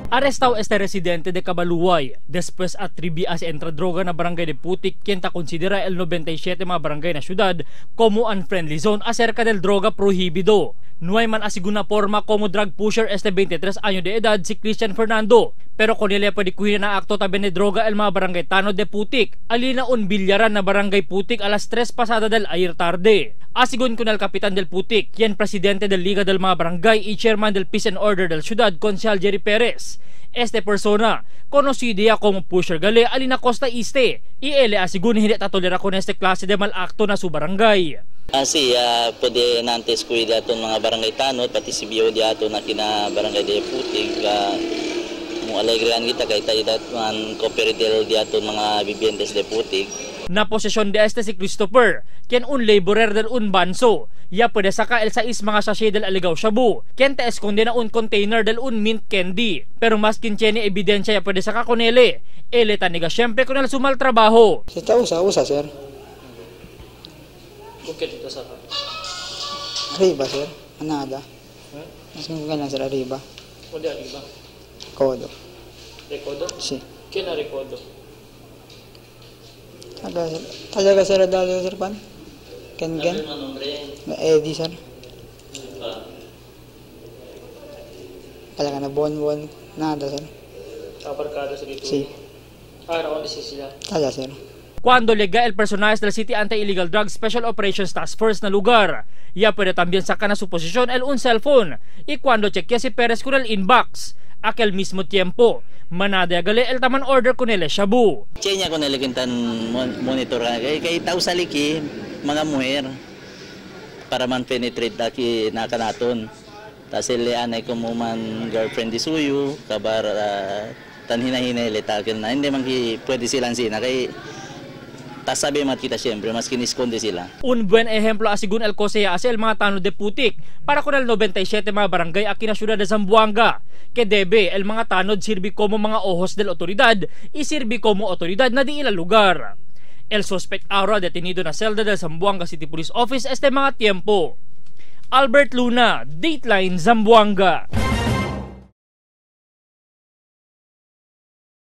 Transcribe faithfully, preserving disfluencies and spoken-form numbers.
Arrestado este residente de Cabaluay después atribuas entre droga na barangay de Putik quien ta considera el noventa y siete mga barangay na syudad como unfriendly zone acerca del droga prohibido. No hay man asiguna forma como drug pusher este veintitrés años de edad si Christian Fernando. Pero con nila pwede kuhin na akto tabi ni droga el mga barangay Tano de Putik. Alina un bilyaran na barangay Putik alas tres pasada del ayer tarde. Asigun con el kapitan del Putik, quien presidente del Liga del mga barangay y chairman del Peace and Order del ciudad, Consejal Jerry Perez. Este persona, conocida como Pusher Gale, alina Costa Este, y ele asigun hindi tatolera con este klase de malakto na su barangay. Asi, uh, pwede nantes ko daton mga barangay Tanod, pati si Bio daton na kina barangay de Putik, uh, mo alegrean kita kay tayo daton cooperative daton mga viviendas de Putik. Na posesyon de este si Christopher, quien un laborer del un banso, ya puede saka el sais mga sachet del aligaw shabu, quien te esconde na un container del un mint candy, pero mas kincheni ebidensya ya puede saka con ele, ele taniga syempre con el sumal trabajo. Si tahu sa usa sir. Bukit ito sa Arriba sir, anada. Hmm? Mas ngayon sir arriba. O di arriba? Kodo. Rekodo? Si. Kaya na rekodo? Talaga, talaga sir dali sir pan? Ken Ken? Na Eddie sir. Talaga na bon bon nada sir. Kabarkada sa dito? Si. Ah, naon si sila? Talaga sir. Cuando llega el personal del City Anti-Illegal Drugs Special Operations Task Force na lugar, ya puede también sacar na su posesión el un cellphone. Y cuando chequea si Perez con el inbox, aquel mismo tiempo, manada gale el taman order con el shabu. Chenya ko nalikintan monitor kay kay tao sa liki mga muher para man penetrate daki nakanaton. Tas ileanay ko mo man girlfriend di suyo kabar uh, tanhina-hina iletakin na hindi man ki pwede silang sina kay tas sabi mat kita siyempre mas kiniskonde sila. Un buen ejemplo asigun el Cosea hace el mga Tano de Putik para con el noventa y siete mga barangay aquí na syudad de Zamboanga que debe el mga tanod sirvi como mga ojos del otoridad y sirvi como otoridad na di ilang lugar. El suspect ahora detenido na celda del Zamboanga City Police Office este mga tiempo. Albert Luna, Dateline Zamboanga.